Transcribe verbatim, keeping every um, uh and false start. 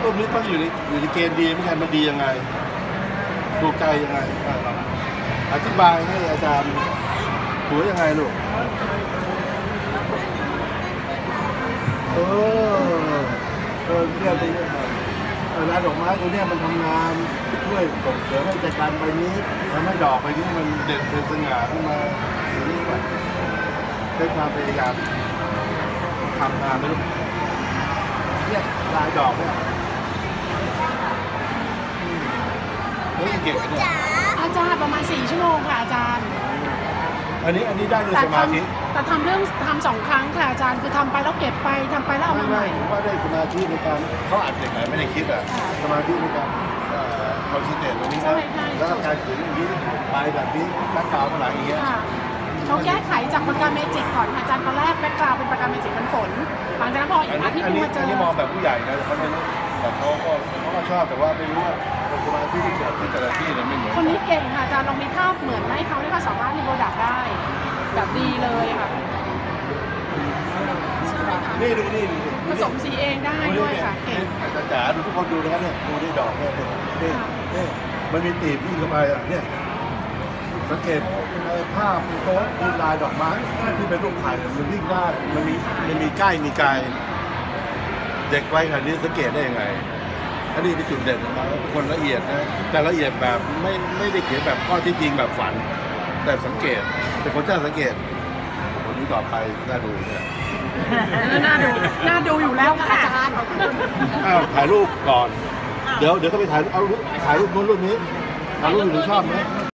รูปนี้ต้องอยู่ในอยู่ในเกณฑ์ดีไม่ใช่มันดียังไงถูกใจยังไงอธิบายให้อาจารย์หัวยังไงลูกเออเออเรียกไปเรื่อยๆร้านดอกไม้ตัวนี้มันทำงานช่วยส่งเสริมให้จัดการใบนี้ทำให้ดอกใบนี้มันเด่นเป็นสง่าขึ้นมาอย่างนี้ว่าด้วยความพยายามทำงานไปลูกเนี่ยลายดอกเนี่ยเฮ้ยเก่งเนี่ยอาจารย์ประมาณสี่ชั่วโมงค่ะอาจารย์อันนี้อันนี้ได้ด้วยสมาธิแต่ทำเรื่องทำสองครั้งค่ะอาจารย์คือทำไปแล้วเก็บไปทำไปแล้วเอามาใหม่ผมว่าได้สมาธิในการเขาอัดเด็กไหนไม่ได้คิดอ่ะสมาธิในการคอนเซนเทรตตรงนี้นะแล้วก็การถืออย่างนี้ปลายแบบนี้แบ็คกราวด์ข้างหลังอย่างเงี้ยเขาแก้ไขจากปากกาเมจิกก่อนอาจารย์ตอนแรกแบ็คกราวด์เป็นปากกาเมจิกเป็นฝนหลังจากนั้นพออีกอาทิตย์นึงมาเจออันนี้มองแบบผู้ใหญ่นะเขาไม่แต่เขาก็เขาก็ชอบแต่ว่าไม่รู้ว่าสมาธิที่เกิดขึ้นแต่ละที่เนี่ยไม่เหมือนคนนี้เก่งค่ะอาจารย์ลองมีภาพเหมือนให้เขาที่เขาสามารถรีโปรดักต์ได้แบบดีเลยค่ะนี่ดูนี่ผสมสีเองได้ด้วยค่ะเก่งอาจารย์จ๋าดูทุกคนดูนะครับเนี่ยดูได้ดอกเนี่ยเนี่ยเนี่ยมันมีตีบวิ่งเข้าไปอ่ะเนี่ยสังเกตภาพโต๊ะมีลายดอกไม้ที่เป็นรูปไข่มันวิ่งได้มันมีมันมีใกล้มีไกลเด็กวัยขนาดนี้สังเกตได้ยังไงอันนี้เป็นจุดเด่นของเราเป็นคนละเอียดนะแต่ละเอียดแบบไม่ไม่ได้เขียนแบบข้อที่จริงแบบฝันแต่สังเกตเป็นคนช่างสังเกตคนนี้ต่อไปน่าดูเนี่ยน่าดูน่าดูอยู่แล้วค่ะอาจารย์อ้าวถ่ายรูปก่อนเดี๋ยวเดี๋ยวก็ไปถ่ายเอาถ่ายรูปนู้นรูปนี้ถ่ายรูปหนูชอบไหม